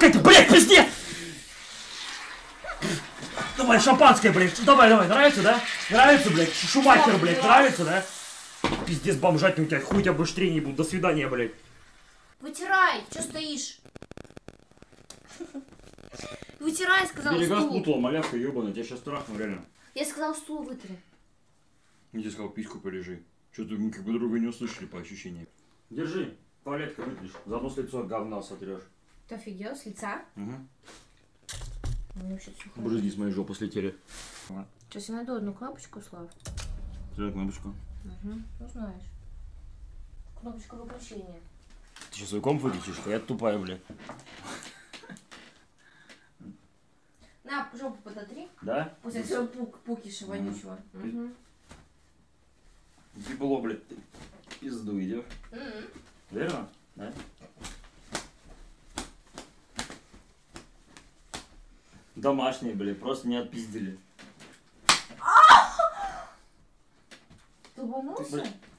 какая-то, блядь, пиздец! Давай, шампанское, блядь, давай, нравится, да? Нравится, блядь, Шумахер, блядь, нравится, да? Пиздец, бомжатник у тебя, хуй тебя больше тренить буду, до свидания, блядь. Вытирай, что стоишь? Вытирай, сказал, Берега стул. спутала, малявка ебаная, тебя сейчас трахну, реально. Я сказал, стул вытри. Я тебе сказал, письку полежи. Что-то мы как бы друга не услышали по ощущениям. Держи, палеткой вытришь, заодно с лицо от говна сотрешь. Ты офигел, с лица? Угу. Вообще все хорошо. Брызги с моей жопы слетели. Сейчас я найду одну кнопочку, Слав. Сюда кнопочку. Угу, ну знаешь. Кнопочка выключения. Ты сейчас свой комп выключишь, а я тупая, блядь. На, жопу подотри. Да? После своего пукиша вонючего. Угу. Ебло, блядь, ты пизду идешь. Верно? Да? Домашние, блядь, просто не отпиздили. Ты волнулся?